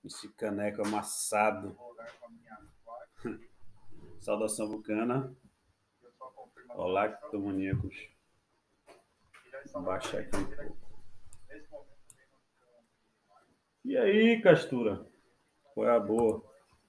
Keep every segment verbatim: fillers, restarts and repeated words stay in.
Esse caneco amassado. Saudação vulcana. Olá, criptomaníacos. Vou baixar aqui um pouco. E aí, Castura? Qual é a boa?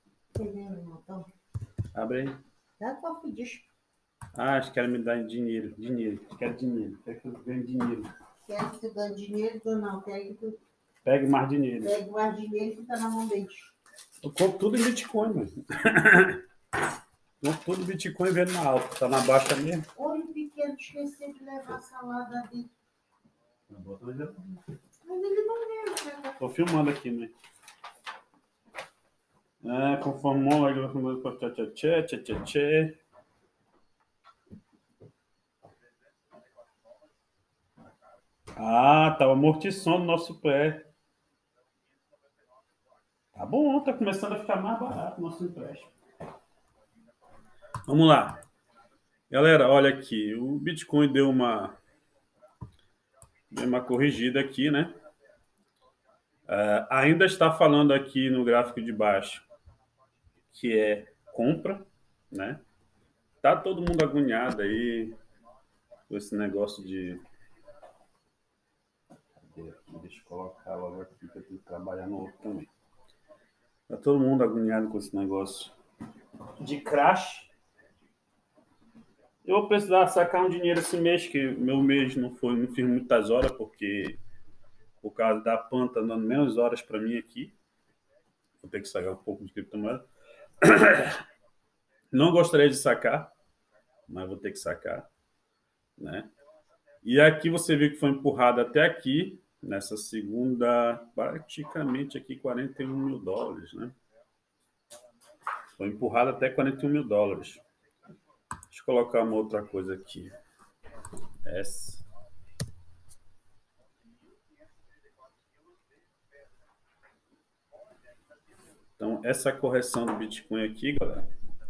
Abre aí. Dá pra pedir. Ah, eles querem me dar dinheiro. Dinheiro. Eles querem dinheiro. Quer que eu ganhe dinheiro. Quer que tu ganhe dinheiro ou não? Quer que tu Pegue mais dinheiro. pegue mais dinheiro que tá na mão deles. Eu compro tudo em Bitcoin, mano. Compro tudo em Bitcoin e vendo na alta. Tá na baixa mesmo. Olho pequeno, esqueceu de levar a salada dele. Mas ele não lembra, né? Tô filmando aqui, né? É, conformou a tchê, tchê, tchê, tchê, tchê, tchê. Ah, tava amortiçando o nosso pé. Tá bom, tá começando a ficar mais barato o nosso empréstimo. Vamos lá. Galera, olha aqui. O Bitcoin deu uma, deu uma corrigida aqui, né? Uh, ainda está falando aqui no gráfico de baixo que é compra, né? Tá todo mundo agoniado aí com esse negócio de... Deixa eu colocar logo aqui que eu tenho que trabalhar no outro também. Tá todo mundo agoniado com esse negócio de crash. Eu vou precisar sacar um dinheiro esse mês, que meu mês não foi, não fiz muitas horas, porque por causa da Pan tá dando menos horas para mim aqui. Vou ter que sacar um pouco de criptomoeda. Não gostaria de sacar, mas vou ter que sacar, né? E aqui você viu que foi empurrado até aqui, nessa segunda, praticamente aqui quarenta e um mil dólares, né? Foi empurrado até quarenta e um mil dólares. Deixa eu colocar uma outra coisa aqui. Essa. Então, essa correção do Bitcoin aqui, galera,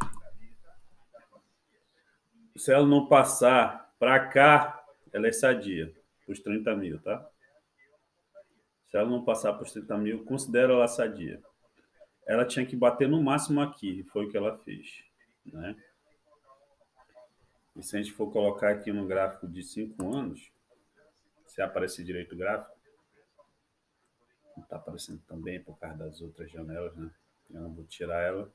se ela não passar para cá, ela é sadia, os trinta mil, tá? Se ela não passar para os trinta mil, considero ela sadia. Ela tinha que bater no máximo aqui, foi o que ela fez, né? E se a gente for colocar aqui no gráfico de cinco anos, se aparecer direito o gráfico, não está aparecendo também por causa das outras janelas, né? Eu não vou tirar ela.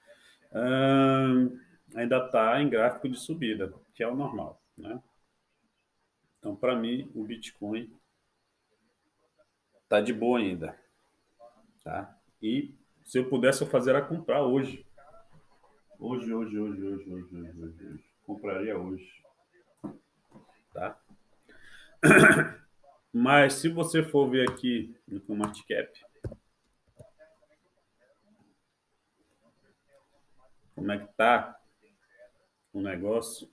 Hum, ainda está em gráfico de subida, que é o normal, né? Então, para mim, o Bitcoin tá de boa ainda, tá? E se eu pudesse eu fazer a comprar hoje. Hoje, hoje, hoje, hoje, hoje, hoje, hoje, hoje. Compraria hoje, tá? Mas se você for ver aqui no Market Cap, como é que tá o negócio?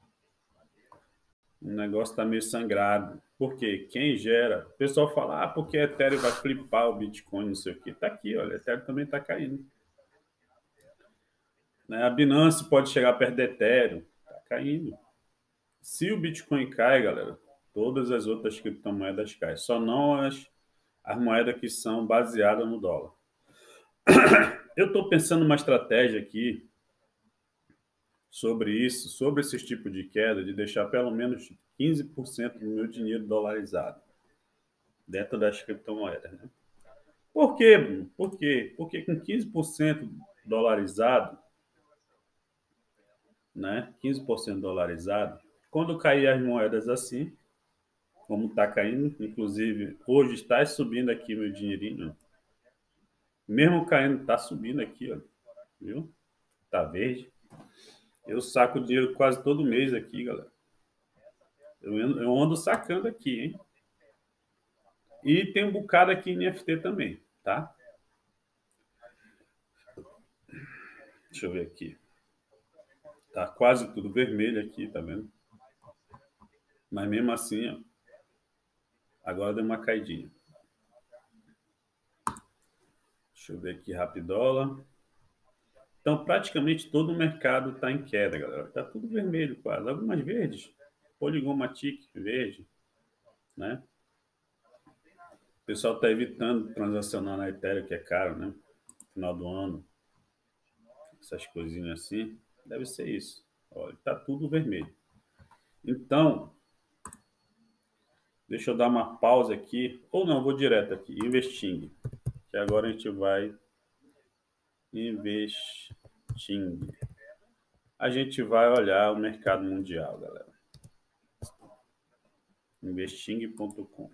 O negócio tá meio sangrado. Por quê? Quem gera? O pessoal fala, ah, porque Ethereum vai flipar o Bitcoin, não sei o quê. Tá aqui, olha, Ethereum também tá caindo. Né? A Binance pode chegar perto do Ethereum, tá caindo. Se o Bitcoin cai, galera, todas as outras criptomoedas caem. Só não as, as moedas que são baseadas no dólar. Eu estou pensando uma estratégia aqui sobre isso, sobre esse tipo de queda, de deixar pelo menos quinze por cento do meu dinheiro dolarizado dentro das criptomoedas. Né? Por quê, Bruno? Por quê? Porque com quinze por cento dolarizado, né? quinze por cento dolarizado, quando cair as moedas assim, como está caindo, inclusive hoje está subindo aqui meu dinheirinho, mesmo caindo, está subindo aqui, ó, viu? Tá verde. Eu saco dinheiro quase todo mês aqui, galera. Eu ando, eu ando sacando aqui, hein? E tem um bocado aqui em N F T também, tá? Deixa eu ver aqui. Tá quase tudo vermelho aqui, tá vendo? Mas mesmo assim, ó, agora deu uma caidinha. Deixa eu ver aqui rapidola. Então, praticamente todo o mercado está em queda, galera. Tá tudo vermelho quase. Algumas verdes. Polygon Matic verde, né? pessoal está evitando transacionar na Ethereum, que é caro, né? Final do ano, essas coisinhas assim. Deve ser isso. Olha, tá tudo vermelho. Então, deixa eu dar uma pausa aqui. Ou não, vou direto aqui. Investing. Que agora a gente vai investing. A gente vai olhar o mercado mundial, galera. investing ponto com.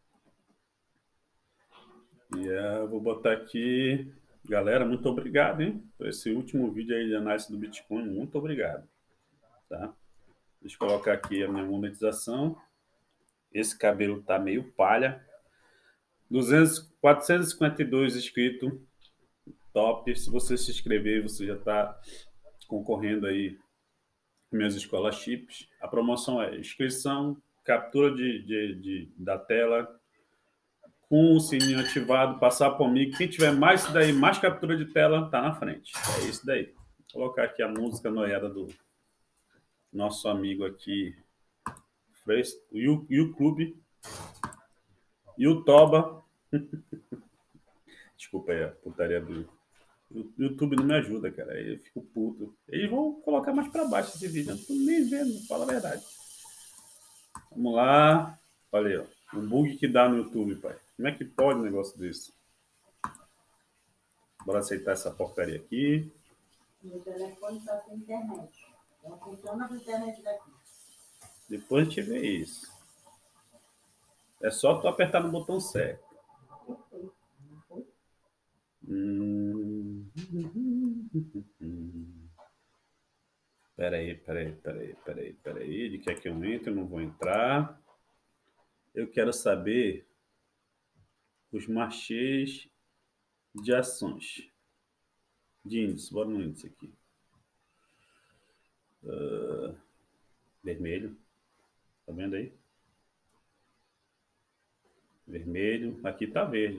E uh, eu vou botar aqui. Galera, muito obrigado, hein? Por esse último vídeo aí de análise do Bitcoin. Muito obrigado. Tá? Deixa eu colocar aqui a minha monetização. Esse cabelo tá meio palha. duzentos, quatrocentos e cinquenta e dois inscritos. Top. Se você se inscrever, você já está concorrendo aí com minhas scholarships. A promoção é inscrição, captura de, de, de, da tela, com o sininho ativado, passar por mim. Quem tiver mais isso daí, mais captura de tela, tá na frente. É isso daí. Vou colocar aqui a música noiada do nosso amigo aqui, o YouTube, e o Toba. Desculpa aí a putaria do o YouTube, não me ajuda, cara. Aí eu fico puto. Eles vão colocar mais pra baixo esse vídeo. Eu não tô nem vendo, fala a verdade. Vamos lá. Olha aí, ó. Um bug que dá no YouTube, pai. Como é que pode um negócio desse? Bora aceitar essa porcaria aqui. Meu telefone só tem internet. Não funciona a internet daqui. Depois a gente vê isso. É só tu apertar no botão certo. Hum... Peraí, peraí, peraí, peraí, peraí. Ele quer que eu entre, eu não vou entrar. Eu quero saber os marchês de ações. De índice, bora no índice aqui. Uh, vermelho. Tá vendo aí? Vermelho. Aqui tá verde.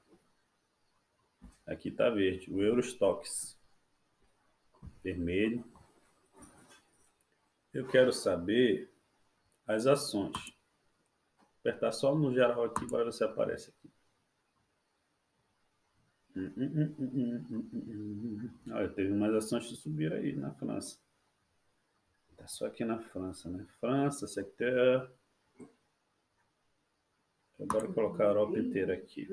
Aqui tá verde. O Eurostoxx. Vermelho. Eu quero saber as ações. Vou apertar só no geral aqui para ver se aparece aqui. Hum, hum, hum, hum, hum, hum, hum. Olha, teve umas ações que subiram aí na França. Tá só aqui na França, né? França, sector. Agora colocar a Europa inteira aqui.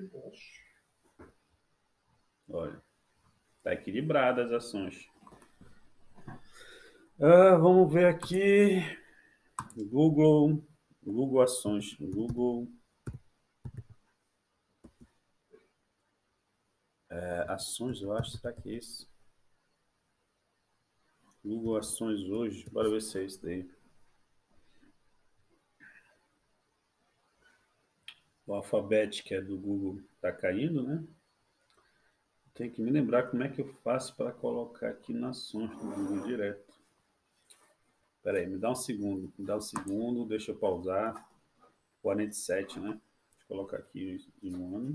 Olha, tá equilibrada as ações. Ah, vamos ver aqui. Google, Google Ações, Google é, Ações, eu acho, será que é isso? Google Ações hoje, bora ver se é isso daí. O Alphabet, que é do Google, tá caindo, né? Tem que me lembrar como é que eu faço para colocar aqui nas ações do Google direto. Espera aí, me dá um segundo, me dá um segundo, deixa eu pausar. quarenta e sete, né? Deixa eu colocar aqui em um ano.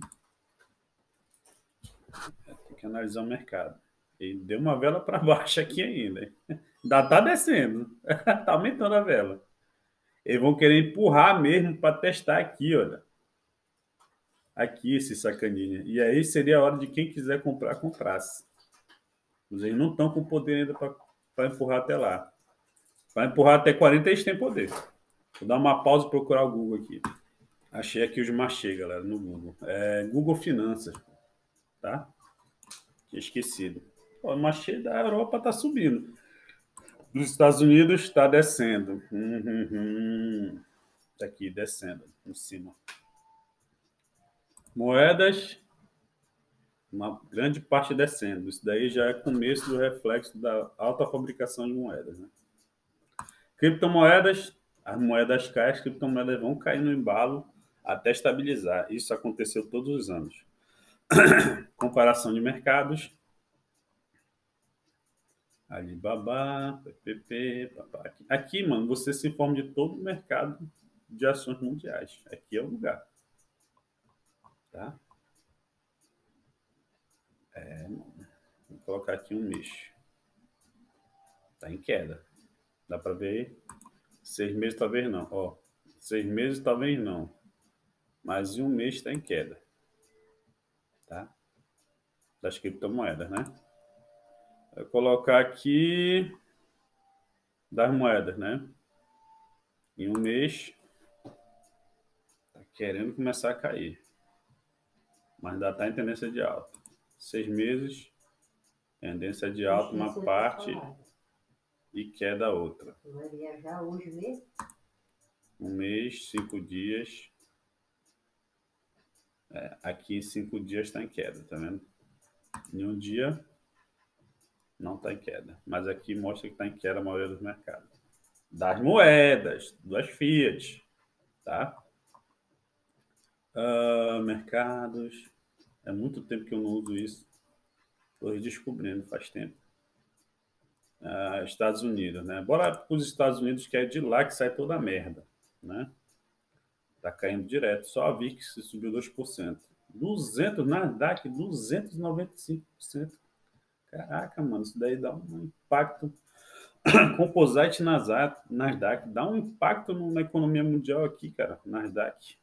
Tem que analisar o mercado. E deu uma vela para baixo aqui ainda. Ainda tá descendo. Tá aumentando a vela. Eles vão querer empurrar mesmo para testar aqui, olha. Aqui, esse sacaninha. E aí seria a hora de quem quiser comprar, comprasse. Mas eles não estão com poder ainda para empurrar até lá. Para empurrar até quarenta, eles têm poder. Vou dar uma pausa e procurar o Google aqui. Achei aqui os machê, galera, no Google. É Google Finanças, tá? Tinha esquecido. O machê da Europa tá subindo. Dos Estados Unidos está descendo. Uhum, uhum. Tá aqui, descendo, em cima. Moedas, uma grande parte descendo. Isso daí já é começo do reflexo da alta fabricação de moedas, né? Criptomoedas, as moedas caem, as criptomoedas vão cair no embalo até estabilizar. Isso aconteceu todos os anos. Comparação de mercados. Alibaba, P P P, papá. Aqui, aqui, mano, você se informa de todo o mercado de ações mundiais. Aqui é o lugar. Tá? É, vou colocar aqui um mês. Tá em queda. Dá para ver aí? Seis meses talvez não. Ó, seis meses talvez não. Mas em um mês está em queda, tá? Das criptomoedas, né? Vou colocar aqui das moedas, né? Em um mês tá querendo começar a cair, mas ainda está em tendência de alta. Seis meses, tendência de alta uma parte e queda outra. Você vai viajar hoje mesmo? Um mês, cinco dias. É, aqui em cinco dias está em queda, tá vendo? Em um dia não está em queda, mas aqui mostra que está em queda a maioria dos mercados. Das moedas, das Fiat, tá? Uh, mercados. É muito tempo que eu não uso isso. Estou descobrindo faz tempo. Uh, Estados Unidos, né? Bora para os Estados Unidos, que é de lá que sai toda a merda, né? Tá caindo direto. Só a V I X subiu dois por cento. duzentos, Nasdaq, duzentos e noventa e cinco por cento. Caraca, mano, isso daí dá um impacto. Composite Nasdaq, Nasdaq dá um impacto na economia mundial aqui, cara. Nasdaq.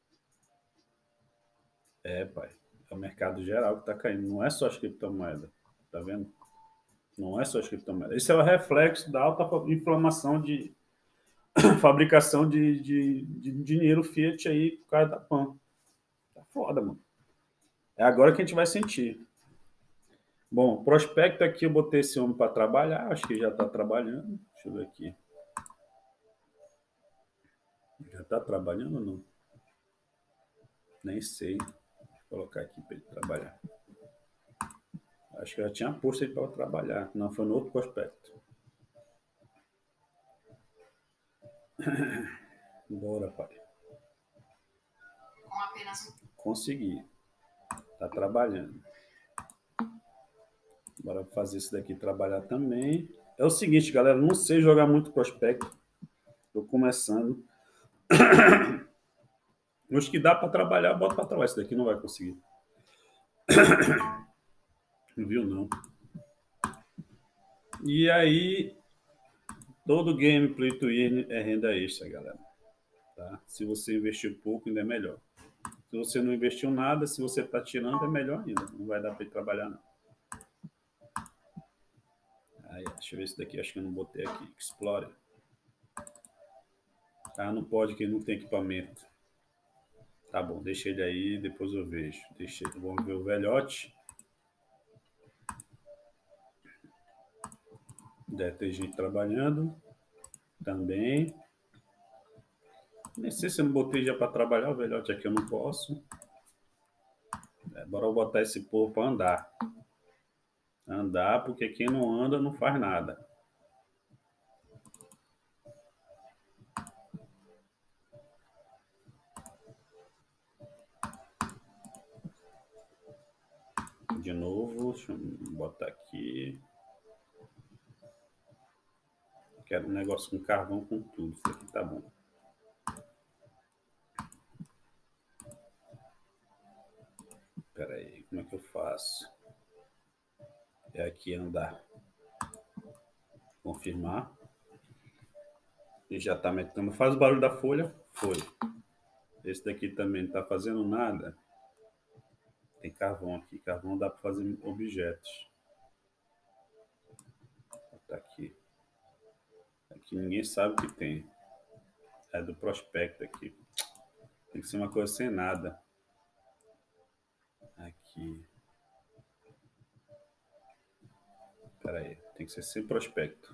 É, pai. É o mercado geral que tá caindo. Não é só as criptomoedas. Tá vendo? Não é só as criptomoedas. Esse é o reflexo da alta inflamação de fabricação de, de, de dinheiro fiat aí por causa da Pan. Tá foda, mano. É agora que a gente vai sentir. Bom, prospecto aqui, eu botei esse homem para trabalhar, acho que já está trabalhando. Deixa eu ver aqui. Já está trabalhando ou não? Nem sei. Vou colocar aqui para ele trabalhar. Acho que eu já tinha posto ele para trabalhar. Não, foi no outro prospecto. Bora, pai. Com apenas Consegui. Tá trabalhando. Bora fazer isso daqui trabalhar também. É o seguinte, galera, não sei jogar muito prospecto. Tô começando. Os que dá para trabalhar, bota para trabalhar. Esse daqui não vai conseguir. Não viu, não. E aí, todo game play to earn é renda extra, galera. Tá? Se você investir pouco, ainda é melhor. Se você não investiu nada, se você está tirando, é melhor ainda. Não vai dar para ir trabalhar, não. Aí, deixa eu ver esse daqui. Acho que eu não botei aqui. Explorer. Ah, não pode, que ele não tem equipamento. Tá bom, deixa ele aí, depois eu vejo. Deixa ele. Vamos ver o velhote. Deve ter gente trabalhando também. Nem sei se eu não botei já para trabalhar o velhote aqui, eu não posso. É, bora eu botar esse povo para andar. Andar, porque quem não anda não faz nada. De novo, deixa eu botar aqui. Quero um negócio com carvão com tudo. Isso aqui tá bom. Espera aí, como é que eu faço? É aqui andar. Confirmar. E já tá metendo. Faz o barulho da folha. Foi. Esse daqui também não tá fazendo nada. Tem carvão aqui. Carvão dá para fazer objetos. Tá aqui. Aqui ninguém sabe o que tem. É do prospecto aqui. Tem que ser uma coisa sem nada. Aqui. Espera aí. Tem que ser sem prospecto.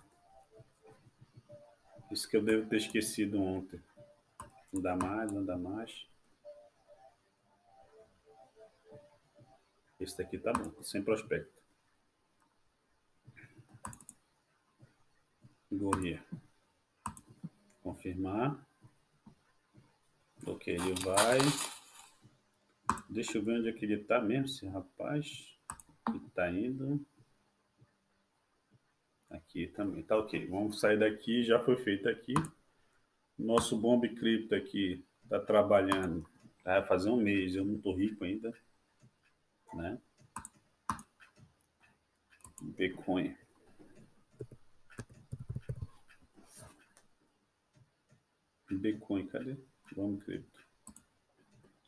Isso que eu devo ter esquecido ontem. Não dá mais, não dá mais. Esse daqui tá bom. Sem prospecto. Gorria. Confirmar. Ok, ele vai. Deixa eu ver onde é que ele tá mesmo, esse rapaz. Ele tá indo. Aqui também. Tá ok. Vamos sair daqui. Já foi feito aqui. Nosso Bomb Cripto aqui tá trabalhando. Vai fazer um mês. Eu não tô rico ainda. Né? Bitcoin. Bitcoin, cadê? Bomb Cripto.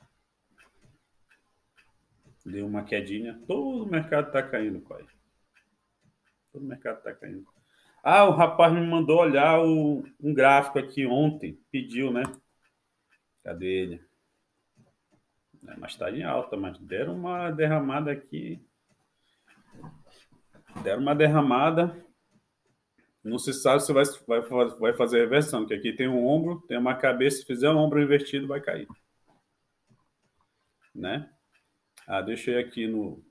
Deu uma quedinha. Todo o mercado está caindo, pai. Todo o mercado está caindo. Ah, o rapaz me mandou olhar o, um gráfico aqui ontem. Pediu, né? Cadê ele? É, mas está em alta, mas deram uma derramada aqui. Deram uma derramada. Não se sabe se vai, vai, vai fazer reversão, porque aqui tem um ombro, tem uma cabeça. Se fizer um ombro invertido, vai cair. Né? Ah, deixa eu ir aqui no...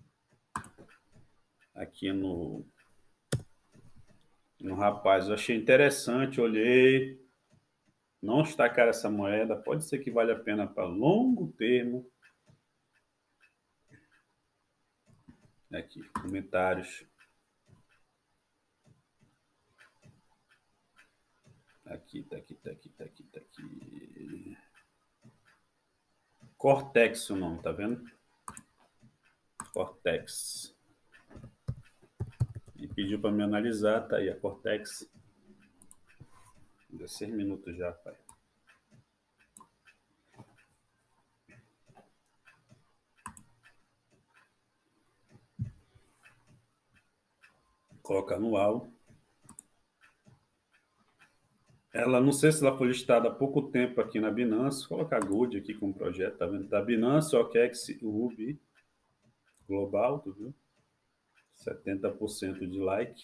Aqui no... No rapaz, eu achei interessante, olhei. Não está cara essa moeda, pode ser que vale a pena para longo termo. Aqui, comentários. Aqui, tá aqui, tá aqui, tá aqui, tá aqui. Cortex o nome, tá vendo? Cortex. E pediu para me analisar, tá aí a Cortex. Deu seis minutos já, pai. Coloca anual. Ela, não sei se ela foi listada há pouco tempo aqui na Binance. Vou colocar Gold aqui com o projeto, tá vendo? Da Binance, O K X, Ruby, Global, tu viu? setenta por cento de like.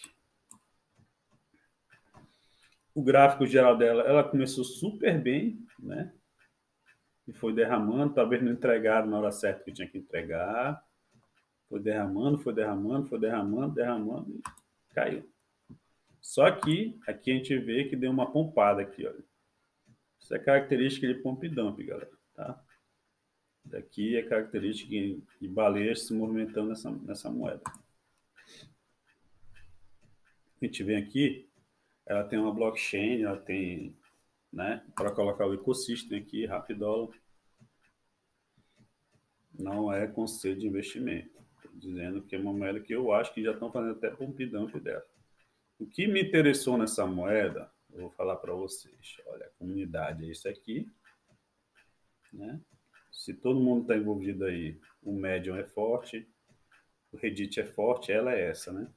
O gráfico geral dela, ela começou super bem, né? E foi derramando, talvez não entregaram na hora certa que tinha que entregar. Foi derramando, foi derramando, foi derramando, derramando e caiu. Só que aqui a gente vê que deu uma pompada aqui, olha. Isso é característica de pump dump, galera, tá? Daqui é característica de baleias se movimentando nessa, nessa moeda. A gente vem aqui, ela tem uma blockchain, ela tem, né, para colocar o ecossistema aqui, Rapidola. Não é conselho de investimento. Estou dizendo que é uma moeda que eu acho que já estão fazendo até pump dump dela. O que me interessou nessa moeda, eu vou falar para vocês. Olha, a comunidade é isso aqui, né? Se todo mundo está envolvido aí, o Medium é forte, o Reddit é forte, ela é essa, né?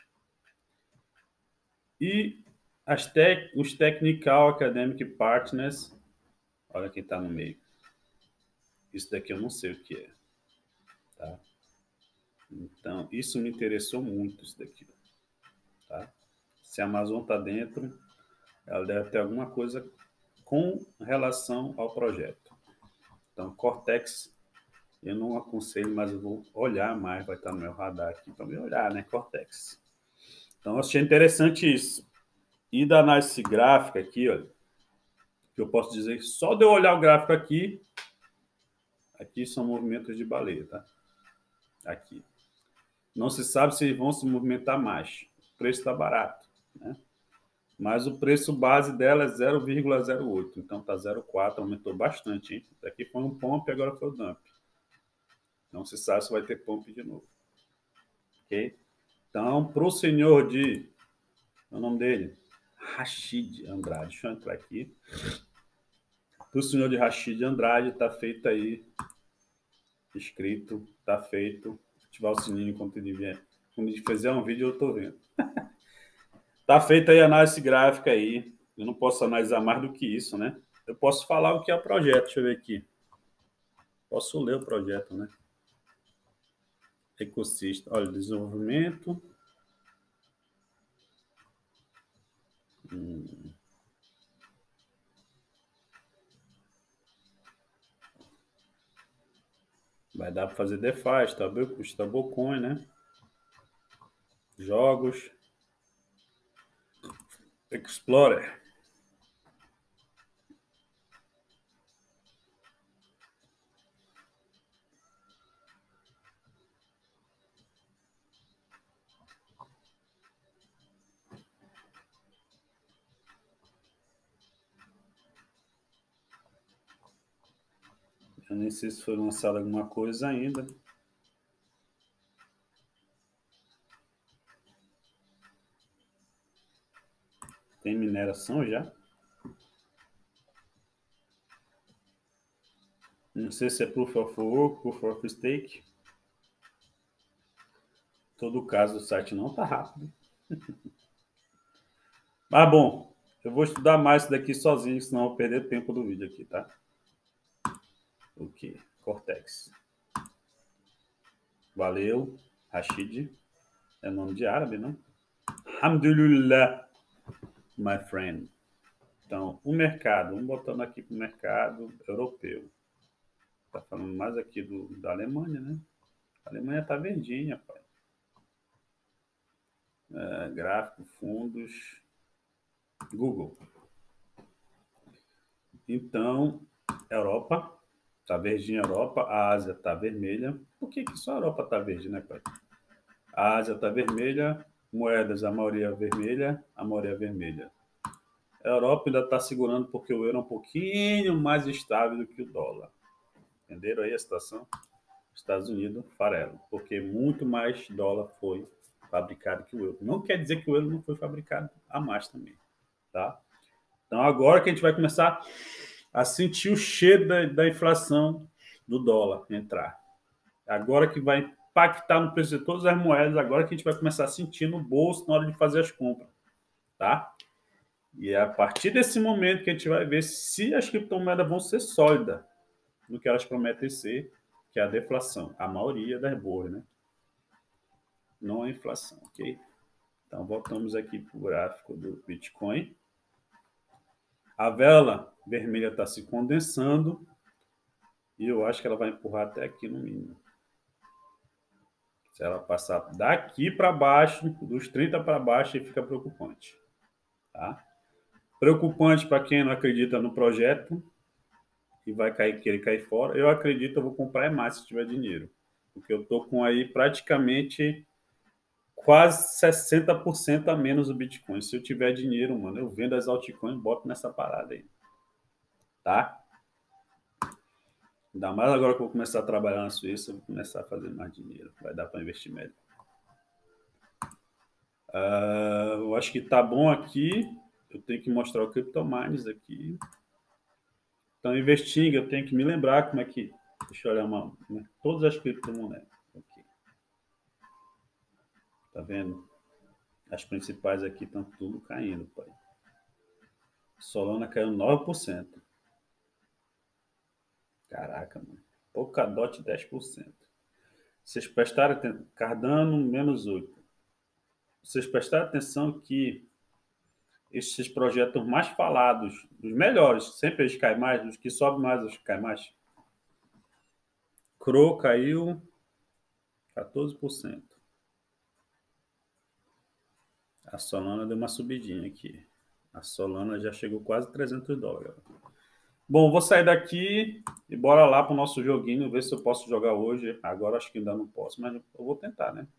E as tec, os Technical Academic Partners, olha quem está no meio. Isso daqui eu não sei o que é, tá? Então, isso me interessou muito, isso daqui, tá? Se a Amazon está dentro, ela deve ter alguma coisa com relação ao projeto. Então, Cortex, eu não aconselho, mas eu vou olhar mais, vai estar no meu radar aqui para me olhar, né? Cortex. Então, eu achei interessante isso. E da análise gráfica aqui, olha, que eu posso dizer que só de eu olhar o gráfico aqui, aqui são movimentos de baleia, tá? Aqui. Não se sabe se vão se movimentar mais. O preço está barato, né? Mas o preço base dela é zero vírgula zero oito, então tá zero vírgula quatro, aumentou bastante, hein? Daqui foi um pump, agora foi o dump. Não se sabe se vai ter pump de novo. Ok? Então, para o senhor de... É o nome dele? Rashid Andrade. Deixa eu entrar aqui. Para o senhor de Rashid Andrade, tá feito aí. Inscrito, tá feito. Ativar o sininho quando ele vier. Quando ele fizer um vídeo, eu tô vendo. Tá feita aí a análise gráfica aí. Eu não posso analisar mais do que isso, né? Eu posso falar o que é o projeto. Deixa eu ver aqui. Posso ler o projeto, né? Ecossistema. Olha, desenvolvimento. Hum. Vai dar para fazer DeFi, stablecoin, né? Jogos. Explorer. Eu nem sei se foi lançado alguma coisa ainda. Tem mineração já? Não sei se é Proof of Work, Proof of Stake. todo caso, o site não tá rápido. Mas bom, eu vou estudar mais isso daqui sozinho, senão eu vou perder tempo do vídeo aqui, tá? O que? Cortex. Valeu, Rashid. É nome de árabe, não? Alhamdulillah, my friend. Então, o mercado, vamos botando aqui para o mercado europeu. Tá falando mais aqui do, da Alemanha, né? A Alemanha tá verdinha, pai. É, gráfico, fundos, Google. Então, Europa, tá verdinha Europa, a Ásia tá vermelha. Por que que só a Europa tá verde, né, pai? A Ásia tá vermelha, moedas, a maioria vermelha, a maioria vermelha. A Europa ainda está segurando porque o euro é um pouquinho mais estável do que o dólar. Entenderam aí a situação? Estados Unidos, farelo, porque muito mais dólar foi fabricado que o euro. Não quer dizer que o euro não foi fabricado a mais também, tá? Então agora que a gente vai começar a sentir o cheiro da, da inflação do dólar entrar. Agora que vai impactar no preço de todas as moedas, agora que a gente vai começar a sentir no bolso na hora de fazer as compras, tá? E é a partir desse momento que a gente vai ver se as criptomoedas vão ser sólidas no que elas prometem ser, que é a deflação. A maioria das boas, né? Não a inflação, ok? Então, voltamos aqui para o gráfico do Bitcoin. A vela vermelha está se condensando e eu acho que ela vai empurrar até aqui no mínimo. Se ela passar daqui para baixo, dos trinta para baixo, aí fica preocupante, tá? Preocupante para quem não acredita no projeto e vai cair, querer cair fora. Eu acredito, eu vou comprar mais se tiver dinheiro. Porque eu tô com aí praticamente quase sessenta por cento a menos o Bitcoin. Se eu tiver dinheiro, mano, eu vendo as altcoins e boto nessa parada aí. Tá? Ainda mais agora que eu vou começar a trabalhar na Suíça, eu vou começar a fazer mais dinheiro. Vai dar para investir melhor. Uh, eu acho que tá bom aqui. Eu tenho que mostrar o CryptoMines aqui. Então, investindo, eu tenho que me lembrar como é que... Deixa eu olhar uma... Né? Todas as criptomoedas. Aqui. Tá vendo? As principais aqui estão tudo caindo, pai. Solana caiu nove por cento. Caraca, mano. Polkadot dez por cento. Vocês prestaram atenção? Cardano menos oito. Vocês prestaram atenção que esses projetos mais falados, os melhores, sempre eles caem mais, os que sobem mais, os que caem mais. Crow caiu quatorze por cento. A Solana deu uma subidinha aqui. A Solana já chegou quase trezentos dólares. Bom, vou sair daqui e bora lá pro nosso joguinho, ver se eu posso jogar hoje. Agora acho que ainda não posso, mas eu vou tentar, né?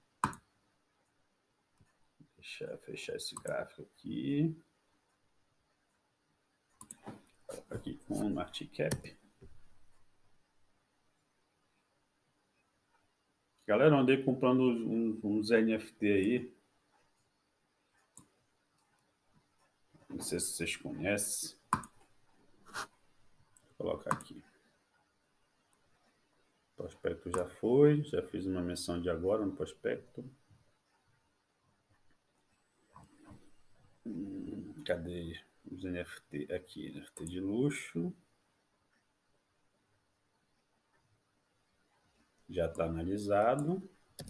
Deixa eu fechar esse gráfico aqui. Aqui com o market cap. Galera, eu andei comprando uns, uns N F T aí. Não sei se vocês conhecem. Vou colocar aqui. Prospecto já foi. Já fiz uma menção de agora no prospecto. Hum, cadê os N F T? Aqui, N F T de luxo. Já está analisado.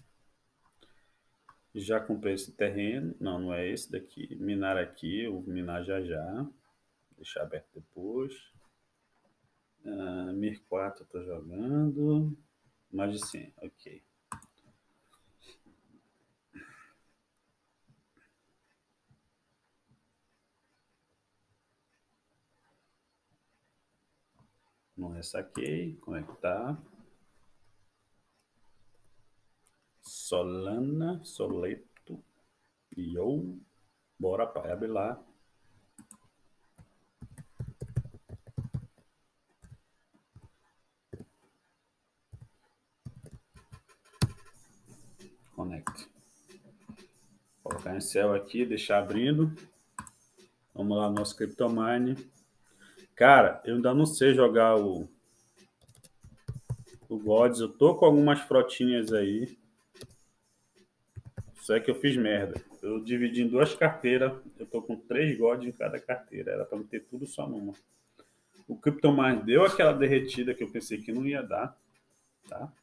Já comprei esse terreno. Não, não é esse daqui. Minar aqui, eu vou minar já já. Deixar aberto depois. Uh, Mir quatro eu tô jogando. Mais de cem, ok. Não é saquei. Como é que tá? Solana, Soleto. E eu. Bora, pai, abre lá. Connect. Colocar em céu aqui, deixar abrindo. Vamos lá no nosso CryptoMine. Cara, eu ainda não sei jogar o, o Gods. Eu tô com algumas frotinhas aí. Isso é que eu fiz merda. Eu dividi em duas carteiras. Eu tô com três God em cada carteira. Era pra eu ter tudo só numa. O CryptoMine deu aquela derretida que eu pensei que não ia dar. Tá?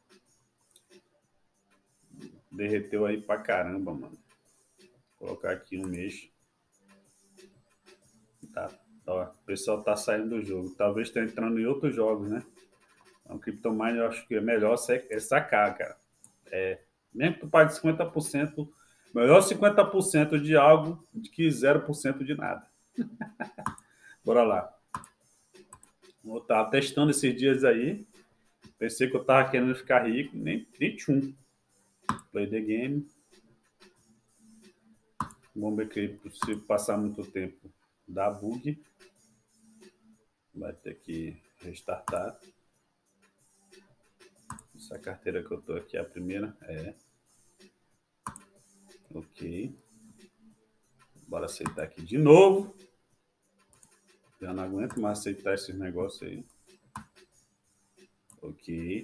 Derreteu aí pra caramba, mano. Vou colocar aqui um mês. Tá. Ó, o pessoal tá saindo do jogo. Talvez tá entrando em outros jogos, né? Então, o CryptoMine eu acho que é melhor é sacar, cara. É, mesmo que tu pague cinquenta por cento, melhor cinquenta por cento de algo do que zero por cento de nada. Bora lá. Eu tava testando esses dias aí. Pensei que eu tava querendo ficar rico, nem, nem tchum. Play the game. Vamos ver que se passar muito tempo dá bug. Vai ter que restartar. Essa carteira que eu tô aqui é a primeira. É. Ok. Bora aceitar aqui de novo. Já não aguento mais aceitar esses negócios aí. Ok.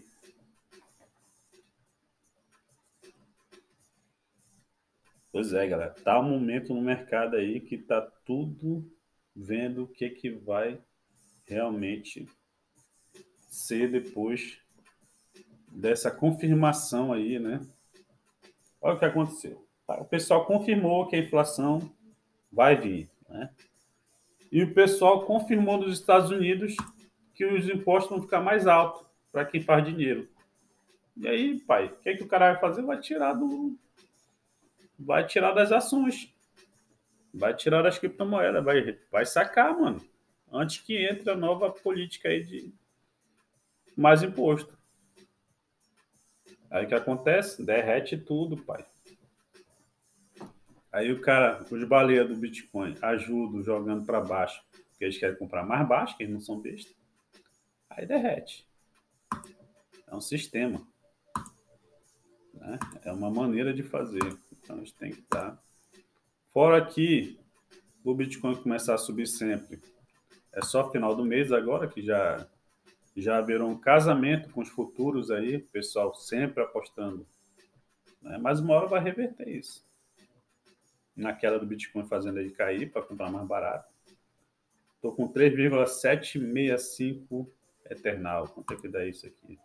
Pois é, galera. Tá um momento no mercado aí que tá tudo vendo o que que vai realmente ser depois dessa confirmação aí, né? Olha o que aconteceu. O pessoal confirmou que a inflação vai vir, né? E o pessoal confirmou nos Estados Unidos que os impostos vão ficar mais altos para quem faz dinheiro. E aí, pai, o que, é que o cara vai fazer? Vai tirar do, vai tirar das ações, vai tirar das criptomoedas, vai, vai sacar, mano. Antes que entre a nova política aí de mais imposto. Aí o que acontece? Derrete tudo, pai. Aí o cara, os baleias do Bitcoin, ajudam jogando para baixo, porque eles querem comprar mais baixo, que eles não são bestas. Aí derrete. É um sistema. Né? É uma maneira de fazer. Então a gente tem que estar. Fora que o Bitcoin começar a subir sempre. É só final do mês agora que já já haverá um casamento com os futuros aí, o pessoal sempre apostando. Né? Mas uma hora vai reverter isso. Naquela do Bitcoin fazendo ele cair para comprar mais barato. Estou com três vírgula setecentos e sessenta e cinco Eternal. Quanto é que dá isso aqui?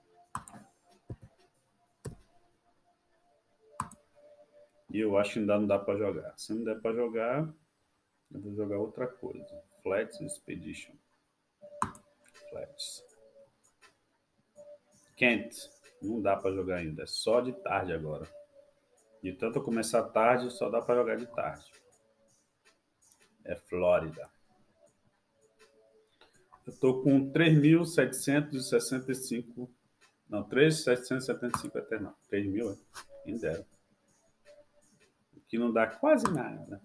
E eu acho que ainda não dá para jogar. Se não der para jogar, eu vou jogar outra coisa. Flats Expedition. Flats. Kent. Não dá para jogar ainda. É só de tarde agora. De tanto eu começar tarde, só dá para jogar de tarde. É Flórida. Eu tô com três mil setecentos e sessenta e cinco. Não, três mil setecentos e setenta e cinco Eternal. três mil, é? Quem dera. O que não dá quase nada.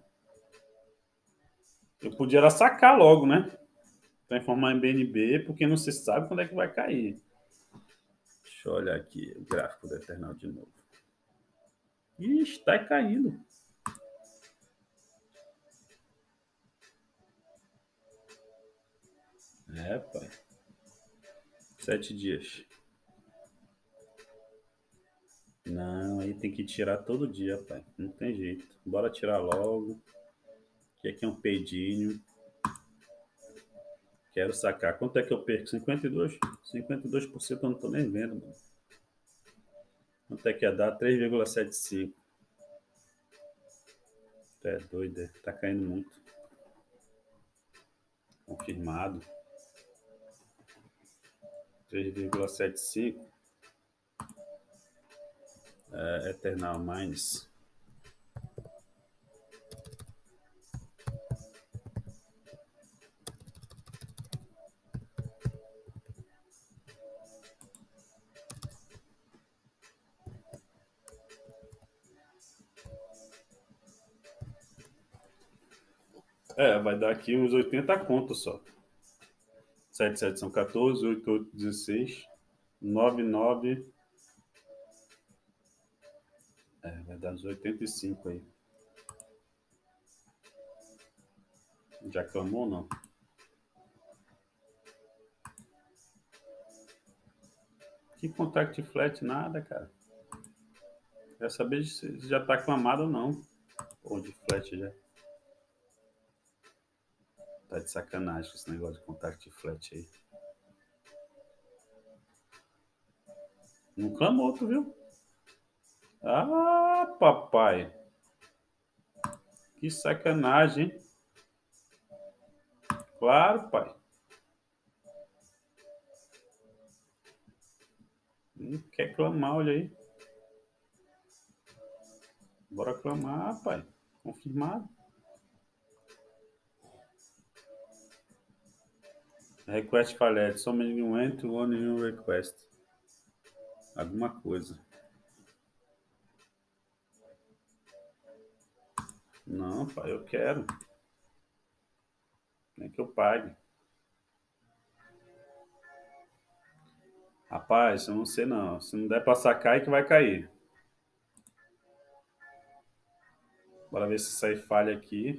Eu podia sacar logo, né? Transformar em B N B, porque não se sabe quando é que vai cair. Deixa eu olhar aqui o gráfico do Eternal de novo. Ixi, tá caindo. É, pai. Sete dias. Não, aí tem que tirar todo dia, pai. Não tem jeito. Bora tirar logo. Que aqui é um peidinho. Quero sacar. Quanto é que eu perco? cinquenta e dois? cinquenta e dois por cento eu não tô nem vendo, mano. Quanto é que ia dar? três vírgula setenta e cinco. É doido, é. Tá caindo muito. Confirmado. três vírgula setenta e cinco. É, Eternal Mines. É, vai dar aqui uns oitenta contos só. sete sete são quatorze, oito oito dezesseis, nove nove. É, vai dar uns oitenta e cinco aí. Já clamou ou não? Que contact flat? Nada, cara. Quer saber se já tá aclamado ou não. Pô, de flat já. Tá de sacanagem esse negócio de contact flat aí. Não clamou, tu viu? Ah, papai. Que sacanagem, hein? Claro, pai. Não quer clamar, olha aí. Bora clamar, pai. Confirmado. Request failed. Someone went to one new request. Alguma coisa. Não, pai, eu quero. Nem que eu pague. Rapaz, eu não sei não. Se não der pra sacar, é que vai cair. Bora ver se sai falha aqui.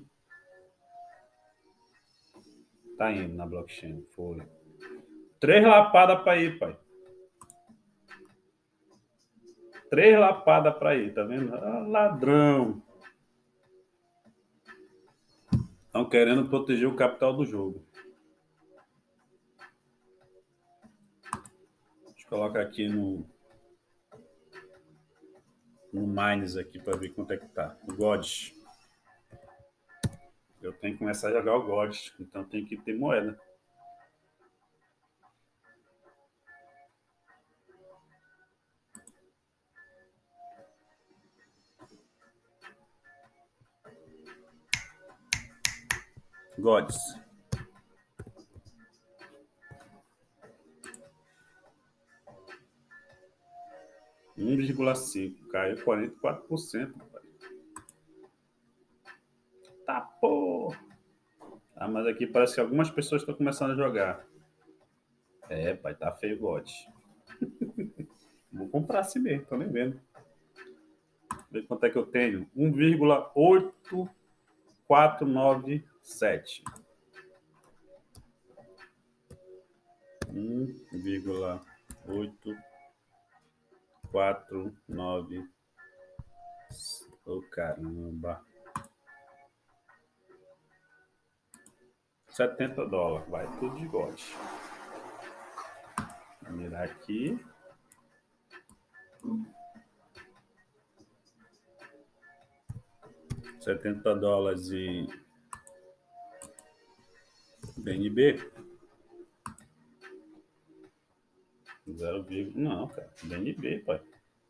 Tá indo na blockchain. Foi. Três lapadas pra ir, pai. Três lapadas pra ir, tá vendo? Ah, ladrão. Estão querendo proteger o capital do jogo. Deixa eu colocar aqui no, no Mines aqui para ver quanto é que tá. O Gods. Eu tenho que começar a jogar o Gods, então tem que ter moeda. Gods. um vírgula cinco, caiu quarenta e quatro por cento. Tá, pô! Ah, mas aqui parece que algumas pessoas estão começando a jogar. É, pai, tá feio o God. Vou comprar assim mesmo, tô nem vendo. Vê quanto é que eu tenho. um vírgula oito quatro nove sete. um vírgula oito quatro nove. Oh, caramba. setenta dólares. Vai tudo de God. Vou mirar aqui. setenta dólares e B N B. zero, não, cara. B N B, pai.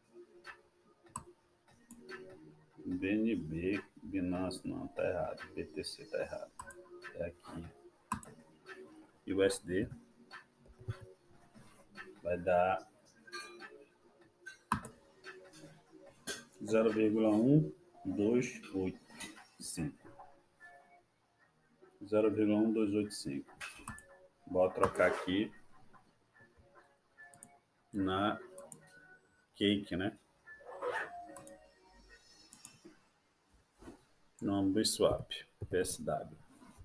B N B, Binance, não, tá errado. B T C tá errado. É aqui. U S D. Vai dar zero vírgula um dois oito cinco. zero vírgula um dois oito cinco. Vou trocar aqui na Cake, né? Nome do swap, P S W.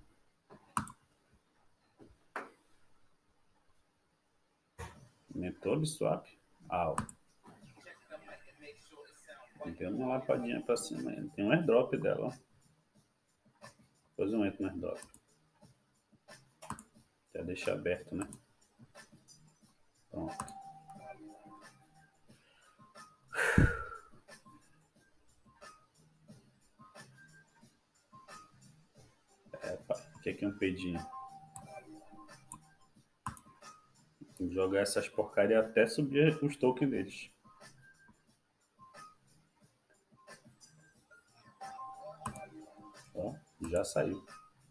Aumentou o swap? Ah, tem uma lapadinha pra cima ainda. Tem um airdrop dela, ó. Depois eu entro no airdrop. Já deixa aberto, né? Pronto. É, pá, o que é um pedinho? Tem que jogar essas porcarias até subir os tokens deles. Ó, já saiu.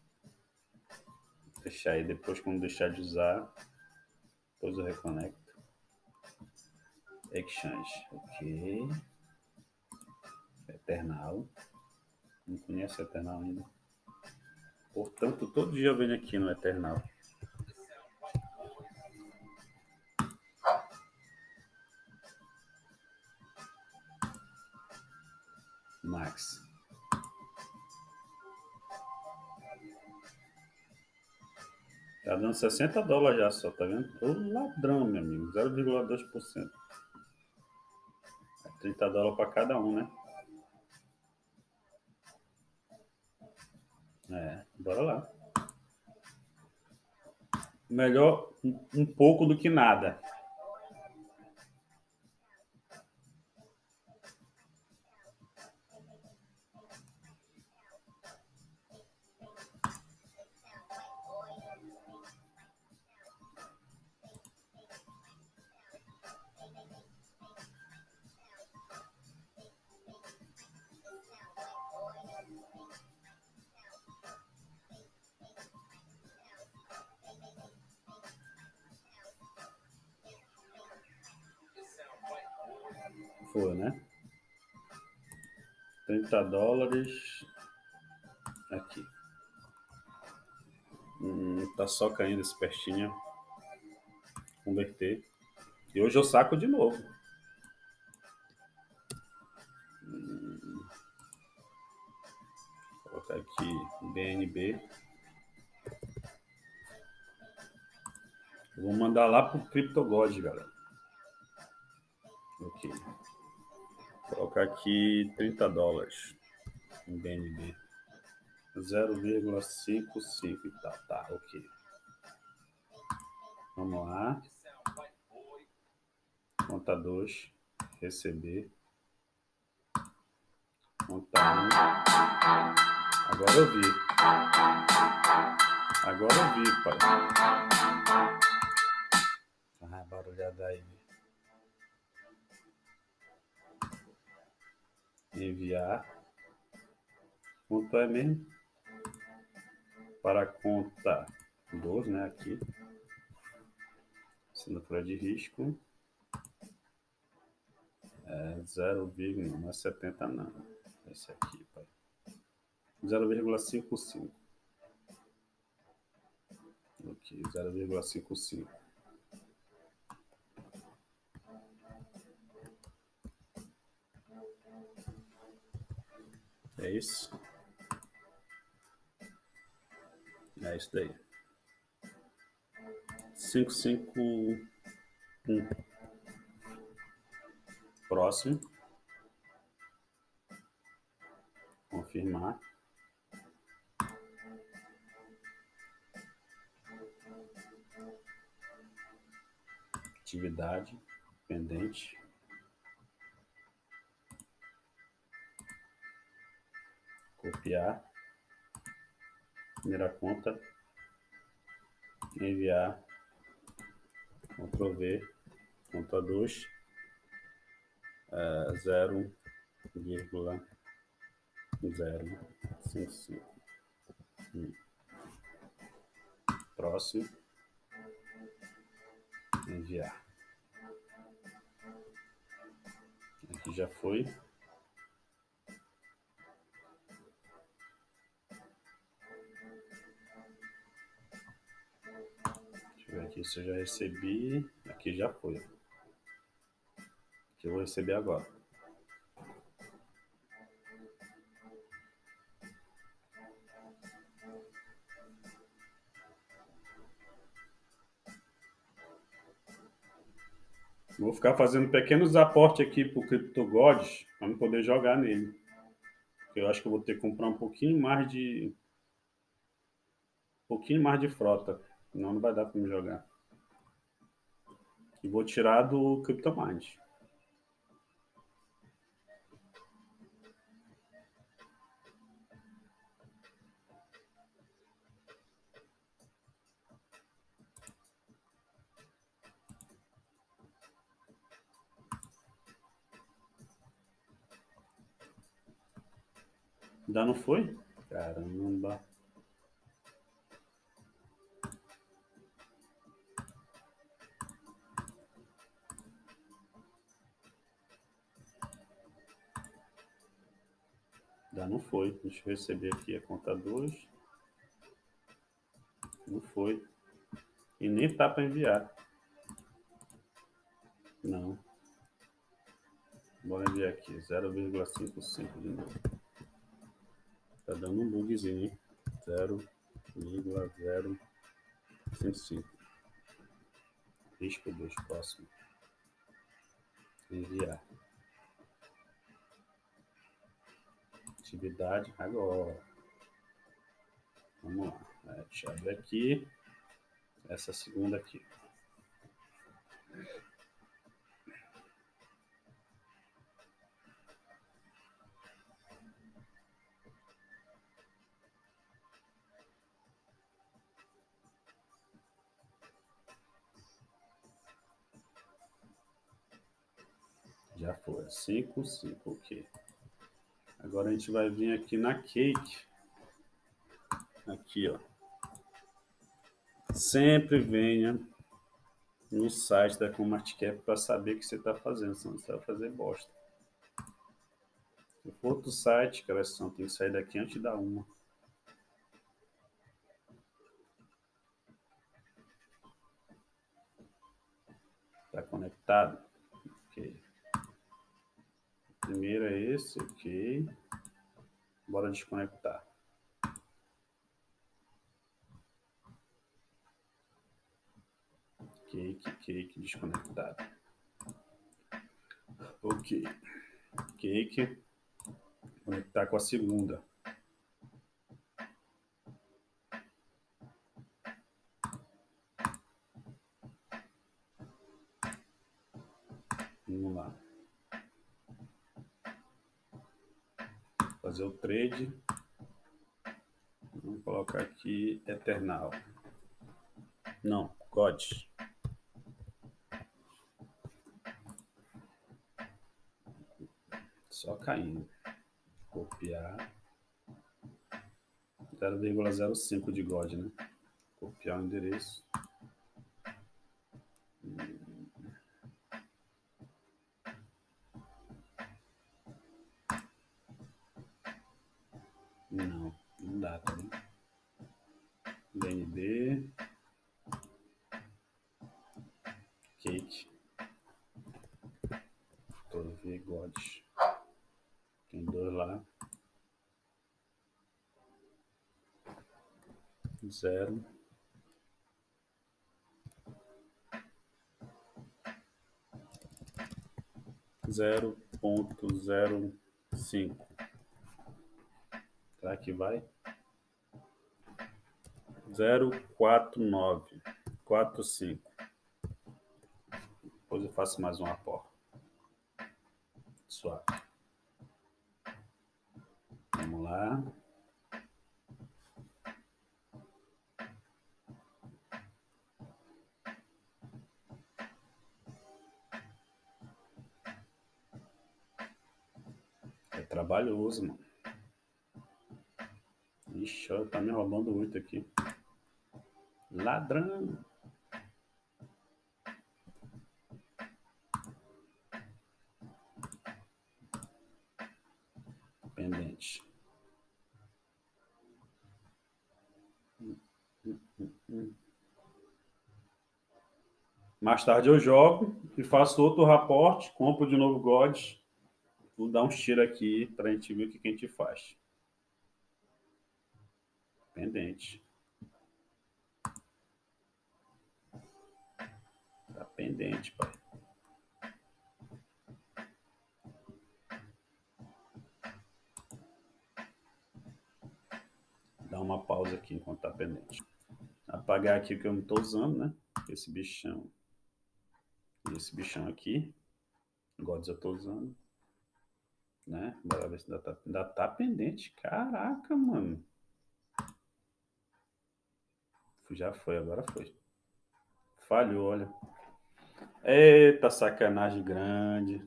Deixar aí depois, quando deixar de usar, depois eu reconecto. Exchange, ok. Eternal. Não conheço Eternal ainda. Portanto, todo dia eu venho aqui no Eternal. Max. Tá dando sessenta dólares já só, tá vendo? Ô ladrão, meu amigo. zero vírgula dois por cento. trinta dólares para cada um, né? É, bora lá. Melhor um, um pouco do que nada. Foi, né? trinta dólares. Aqui. Hum, tá só caindo esse pertinho. Converter. E hoje eu saco de novo. Hum, vou colocar aqui B N B. Eu vou mandar lá pro CryptoGod, galera. Ok. Vou colocar aqui trinta dólares em B N B. zero vírgula cinquenta e cinco e tal. Tá, ok. Vamos lá. Conta dois. Receber. Conta um. Agora eu vi. Agora eu vi, pai. Ah, barulhada aí. Enviar. Quanto é mesmo? Para a conta dois, né? Aqui. Assinatura de risco. É zero vírgula não é setenta não. Esse aqui, pai. zero vírgula cinquenta e cinco. Ok, zero vírgula cinquenta e cinco. É isso? É isso daí. quinhentos e cinquenta e um. Próximo. Confirmar. Atividade pendente. Copiar. Primeira conta. Enviar. Ctrl V. Conta dois. É, zero vírgula zero cinco cinco. Hum. Próximo. Enviar. Aqui já foi. Deixa eu ver aqui se eu já recebi. Aqui já foi. Aqui eu vou receber agora. Vou ficar fazendo pequenos aportes aqui para o CryptoGods para não poder jogar nele. Eu acho que eu vou ter que comprar um pouquinho mais de um pouquinho mais de frota, senão não vai dar para me jogar. E vou tirar do CryptoMind. Ainda não foi? Caramba. Ainda não foi. Deixa eu receber aqui a conta dois. Não foi. E nem tá para enviar. Não. Bora enviar aqui. zero vírgula cinquenta e cinco de novo. Tá dando um bugzinho, hein? zero vírgula zero cinquenta e cinco. Risco dois. Próximo. Enviar. Atividade agora. Vamos lá. É, deixa eu abrir aqui. Essa segunda aqui. Já foi. cinco, cinco, ok. Agora a gente vai vir aqui na cake. Aqui, ó. Sempre venha no site da ComArtCap para saber o que você está fazendo, senão você vai fazer bosta. Se for outro site, cara, só tem que sair daqui antes da uma. Tá conectado? Ok. Primeiro é esse, ok. Bora desconectar. Cake, cake, desconectado. Ok. Cake. Conectar com a segunda. Vamos lá. Fazer o trade. Vamos colocar aqui Eternal. Não, God. Só caindo. Copiar. zero vírgula zero cinco de God, né? Copiar o endereço. Não, não dá também. B N B. Cake. Todo V God. Tem dois lá. Zero. Zero ponto zero cinco. Será que vai? Zero quatro nove quatro cinco. Depois eu faço mais uma porra. Suave. Vamos lá. É trabalhoso, mano. Ixi, ó, tá me roubando muito aqui. Ladrão. Pendente. Hum, hum, hum, hum. Mais tarde eu jogo e faço outro raporte, compro de novo God. Vou dar um tiro aqui para a gente ver o que a gente faz. Pendente. Tá pendente, pai. Dá uma pausa aqui enquanto tá pendente. Apagar aqui o que eu não tô usando, né? Esse bichão. E esse bichão aqui. Gods eu tô usando. Né? Bora ver se ainda tá, ainda tá pendente. Caraca, mano. Já foi, agora foi. Falhou, olha. Eita, sacanagem grande.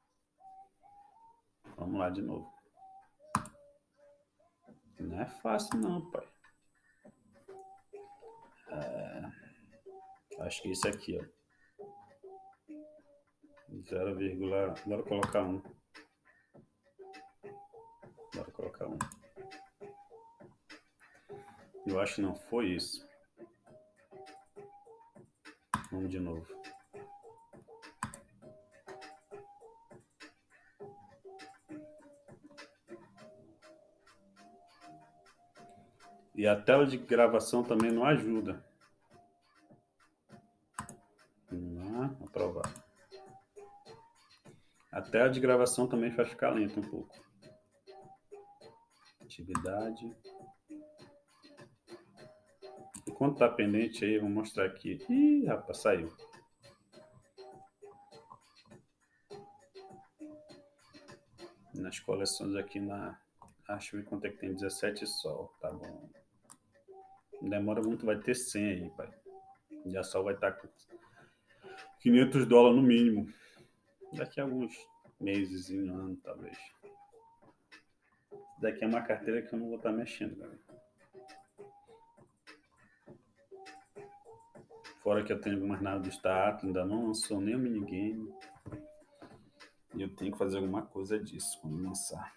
Vamos lá de novo. Não é fácil não, pai. É... Acho que isso aqui, ó. zero, bora colocar um. Bora colocar um. Eu acho que não foi isso. Vamos de novo. E a tela de gravação também não ajuda. Vamos lá, aprovar. A tela de gravação também vai ficar lenta um pouco. Atividade. Enquanto tá pendente aí, vou mostrar aqui. Ih, rapaz, saiu. Nas coleções aqui na... Acho que quanto é que tem? dezessete sol. Tá bom. Não demora muito, vai ter cem aí, pai. E a sol vai estar com quinhentos dólares no mínimo. Daqui a alguns meses, um ano, talvez. Daqui é uma carteira que eu não vou estar mexendo, galera. Fora que eu tenho algumas naves do Star Atlas, ainda não lançou nem o minigame. E eu tenho que fazer alguma coisa disso quando lançar.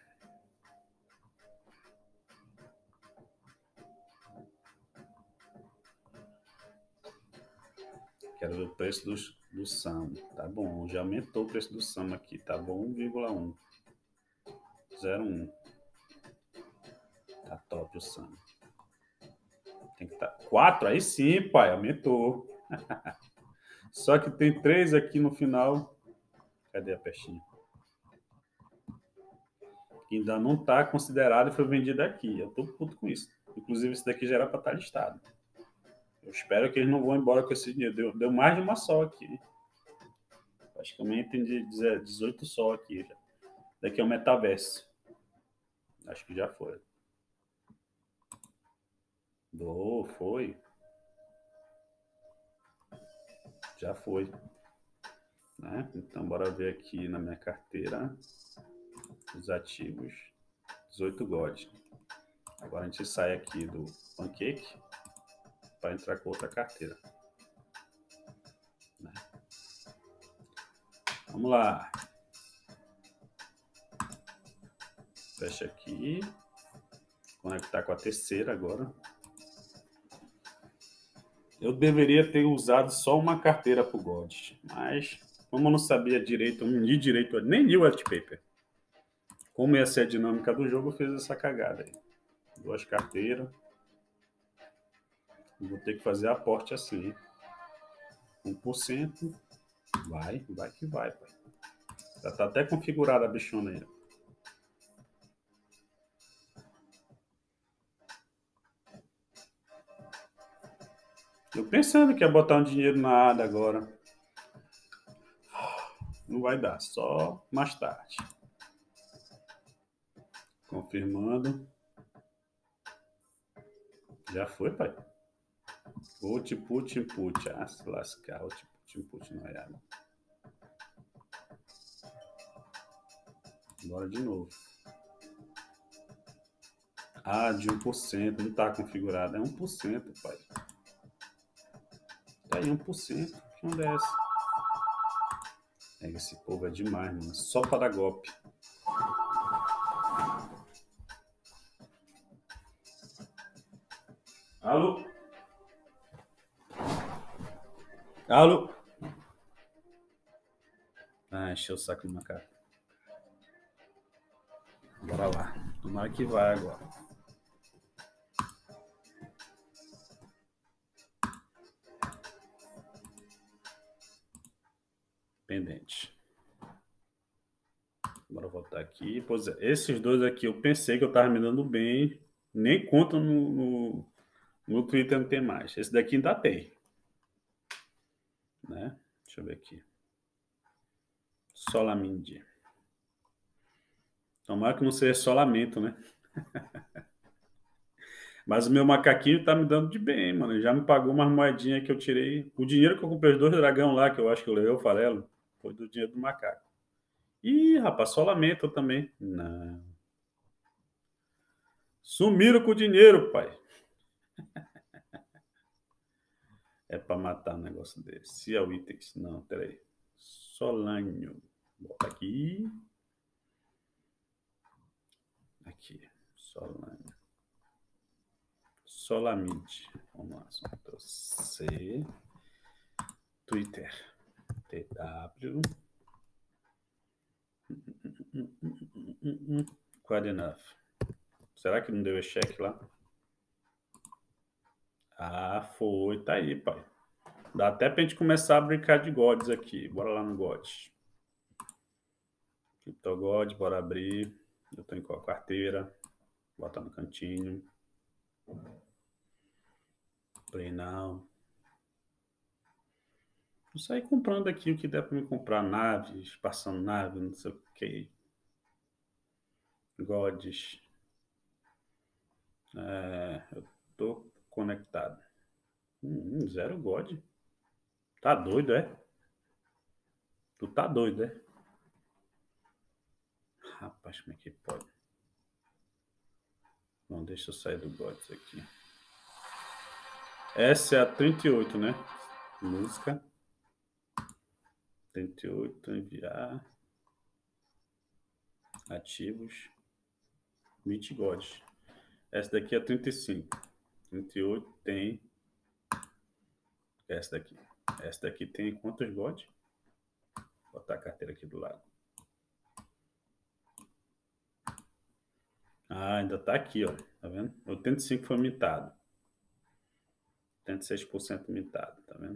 Quero ver o preço do, do SAM. Tá bom, já aumentou o preço do SAM aqui. Tá bom, um vírgula um. zero vírgula um. Tá top o SAM. Tem que estar tá... quatro? Aí sim, pai, aumentou. Só que tem três aqui no final. Cadê a peixinha? Que ainda não está considerado e foi vendido aqui. Eu tô puto com isso. Inclusive, esse daqui já era para estar listado. Eu espero que eles não vão embora com esse dinheiro. Deu, deu mais de uma sol aqui. Acho que eu me entendi dezoito sol aqui. Já. Daqui é o metaverso. Acho que já foi. Oh, foi. Já foi. Né? Então, bora ver aqui na minha carteira. Os ativos. dezoito God. Agora a gente sai aqui do Pancake para entrar com outra carteira. Né? Vamos lá. Fecha aqui. Conectar com a terceira agora. Eu deveria ter usado só uma carteira para o God, mas como eu não sabia direito, eu não li direito, nem li o white paper. Como ia ser a dinâmica do jogo, eu fiz essa cagada aí. Duas carteiras. Vou ter que fazer aporte assim. um por cento. Vai, vai que vai, pai. Já tá até configurada a bichona aí. Eu pensando que ia botar um dinheiro na A D A agora. Não vai dar, só mais tarde. Confirmando. Já foi, pai. Output, input. Ah, se lascar. Output, input não é água. Bora de novo. Ah, de um por cento. Não tá configurado. É um por cento, pai. Tá aí, um por cento. Que onda é essa? É, esse povo é demais, mano. Só para dar golpe. Alô? Alô? Ah, encheu o saco do macaco. Bora lá. Tomara que vai agora. Pendente. Bora voltar aqui. Pois é, esses dois aqui eu pensei que eu tava me dando bem. Nem conta no, no, no Twitter, não tem mais. Esse daqui ainda tem. Né? Deixa eu ver aqui. Solamente. Tomara que não seja só lamento, né? Mas o meu macaquinho tá me dando de bem, mano. Ele já me pagou umas moedinhas que eu tirei. O dinheiro que eu comprei os dois dragão lá, que eu acho que eu levei o farelo, foi do dinheiro do macaco. Ih, rapaz, só lamento também. Não. Sumiram com o dinheiro, pai. É pra matar um negócio desse. Se é o itens. Não, peraí. Solânio. Bota aqui. Aqui. Solânio. Solamente. Vamos lá. C. Twitter. T W. Quite enough. Será que não deu cheque lá? Ah, foi. Tá aí, pai. Dá até pra gente começar a brincar de gods aqui. Bora lá no God. CryptoGod, bora abrir. Eu tô em qual carteira? Bota no cantinho. Play now. Vou sair comprando aqui o que der pra me comprar. Naves, passando nave, não sei o que. Gods. É, eu tô conectado. Hum, zero God. Tá doido, é? Tu tá doido, é? Rapaz, como é que pode? Não, deixa eu sair do Gods aqui. Essa é a trinta e oito, né? Música. trinta e oito, enviar. Ativos. Meet Gods. Essa daqui é trinta e cinco. trinta e oito tem. Essa daqui. Essa daqui tem quantos gods? Vou botar a carteira aqui do lado. Ah, ainda tá aqui, ó. Tá vendo? oitenta e cinco foi mitado. oitenta e seis por cento mitado, tá vendo?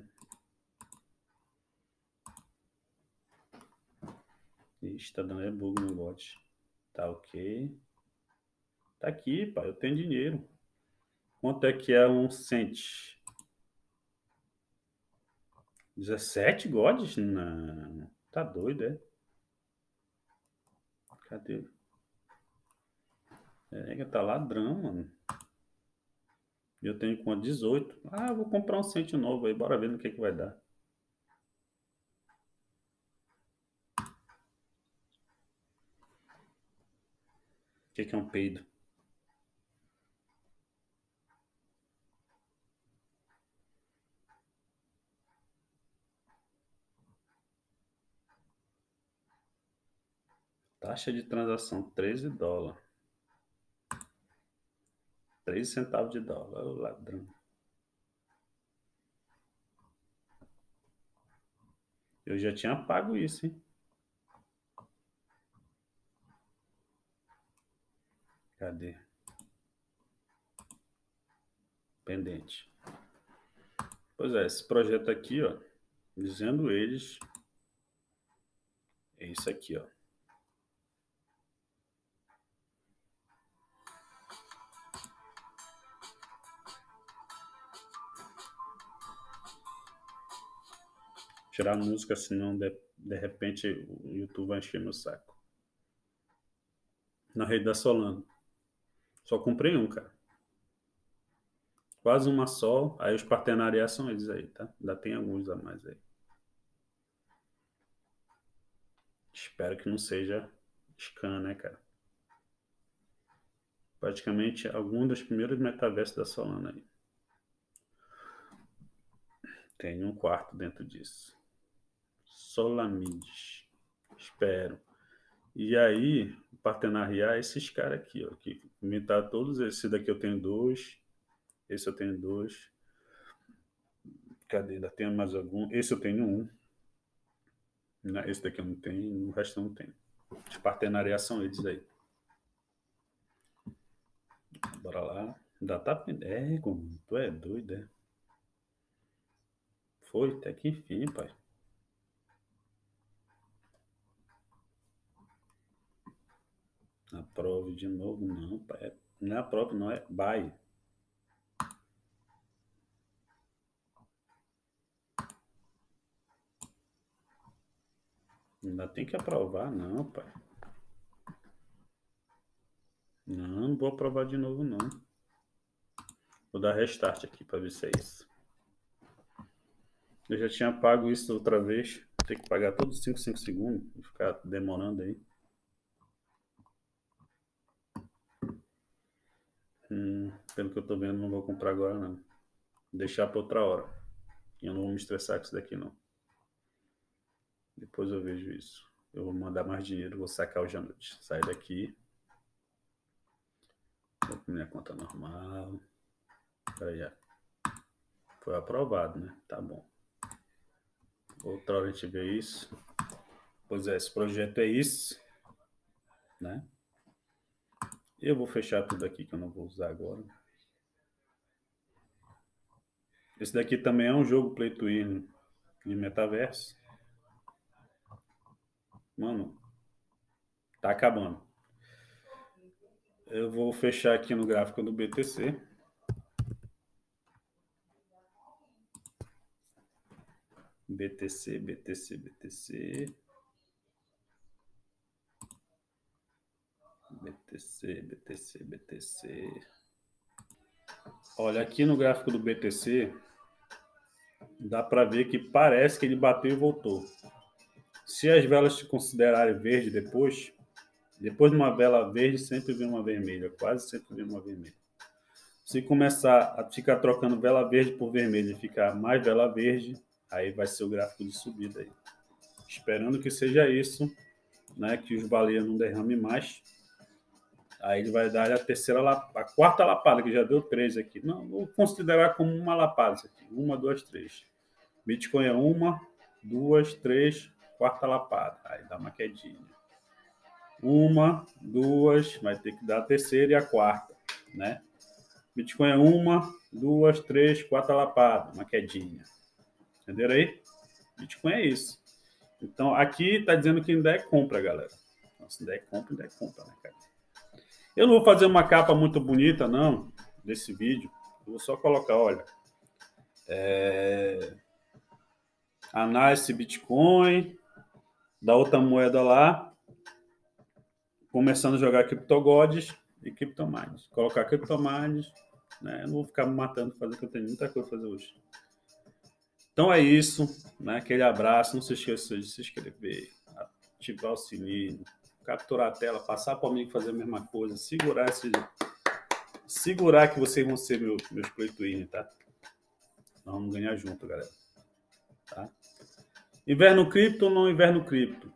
Ixi, tá dando é bug no bot. Tá ok. Tá aqui, pai. Eu tenho dinheiro. Quanto é que é um cent? dezessete gods? Não. Tá doido, é? Cadê? É, tá ladrão, mano. Eu tenho quanto? dezoito. Ah, eu vou comprar um cent novo aí. Bora ver no que que vai dar. O que que é um peido? Taxa de transação, treze dólares. treze centavos de dólar. Ô, ladrão. Eu já tinha pago isso, hein? Cadê? Pendente. Pois é, esse projeto aqui, ó, dizendo eles, é isso aqui, ó. Tirar a música, senão de, de repente o YouTube vai encher meu saco. Na rede da Solano. Só comprei um, cara. Quase uma só. Aí os partenariados são eles aí, tá? Ainda tem alguns a mais aí. Espero que não seja scan, né, cara? Praticamente algum dos primeiros metaversos da Solana aí. Tem um quarto dentro disso. Solamides. Espero. E aí, partenariar esses caras aqui, ó. Que imitar todos. Esse daqui eu tenho dois. Esse eu tenho dois. Cadê? Ainda tenho mais algum? Esse eu tenho um. Esse daqui eu não tenho. O resto eu não tenho. Os partenariar são eles aí. Bora lá. Ainda tá. É, como tu é doido, é? Foi, até que enfim, pai. Aprove de novo, não, pai. Não é aprove, não, é buy. Ainda tem que aprovar, não, pai. Não, não vou aprovar de novo, não. Vou dar restart aqui para ver se é isso. Eu já tinha pago isso outra vez. Tem que pagar todos os cinco, cinco segundos e ficar demorando aí. Hum, pelo que eu tô vendo, não vou comprar agora, não. Deixar para outra hora. Eu não vou me estressar com isso daqui, não. Depois eu vejo isso. Eu vou mandar mais dinheiro, vou sacar o Janut. Sai daqui. Vou pra minha conta normal. Aí, ó. Foi aprovado, né? Tá bom. Outra hora a gente vê isso. Pois é, esse projeto é isso, né? Eu vou fechar tudo aqui que eu não vou usar agora. Esse daqui também é um jogo Play to Earn de metaverso. Mano, tá acabando. Eu vou fechar aqui no gráfico do B T C. B T C, B T C, B T C. B T C, B T C, B T C. Olha, aqui no gráfico do B T C, dá para ver que parece que ele bateu e voltou. Se as velas se considerarem verde depois, depois de uma vela verde, sempre vem uma vermelha, quase sempre vem uma vermelha. Se começar a ficar trocando vela verde por vermelha e ficar mais vela verde, aí vai ser o gráfico de subida aí. Esperando que seja isso, né, que os baleias não derramem mais. Aí ele vai dar a terceira lapada, a quarta lapada, que já deu três aqui. Não, vou considerar como uma lapada isso aqui. Uma, duas, três. Bitcoin é uma, duas, três, quarta lapada. Aí dá uma quedinha. Uma, duas, vai ter que dar a terceira e a quarta, né? Bitcoin é uma, duas, três, quatro lapada, uma quedinha. Entenderam aí? Bitcoin é isso. Então, aqui tá dizendo que ainda é compra, galera. Nossa, ainda é compra, ainda é compra, né, cara? Eu não vou fazer uma capa muito bonita, não, desse vídeo. Eu vou só colocar, olha, é... análise Bitcoin, da outra moeda lá, começando a jogar CryptoGods e CryptoMines. Colocar CryptoMines, né? Eu não vou ficar me matando fazendo, que eu tenho muita coisa para fazer hoje. Então é isso, né? Aquele abraço, não se esqueça de se inscrever, ativar o sininho, capturar a tela, passar para o amigo fazer a mesma coisa, segurar esse, segurar que vocês vão ser meu, meus play twin, tá? Nós vamos ganhar junto, galera. Tá? Inverno cripto ou não inverno cripto?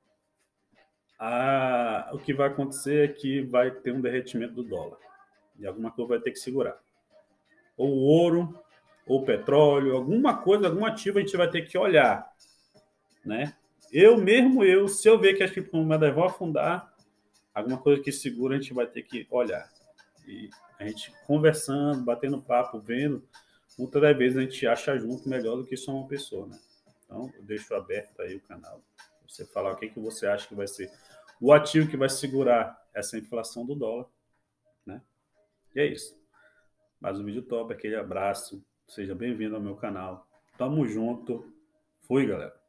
Ah, o que vai acontecer é que vai ter um derretimento do dólar. E alguma coisa vai ter que segurar. Ou ouro, ou petróleo, alguma coisa, algum ativo a gente vai ter que olhar, né? Eu mesmo, eu, se eu ver que as criptomoedas vão afundar, alguma coisa que segura a gente vai ter que olhar. E a gente conversando, batendo papo, vendo, muitas das vezes a gente acha junto melhor do que só uma pessoa, né? Então, eu deixo aberto aí o canal. Você falar o que, que você acha que vai ser o ativo que vai segurar essa inflação do dólar, né? E é isso. Mais um vídeo top, aquele abraço. Seja bem-vindo ao meu canal. Tamo junto. Fui, galera.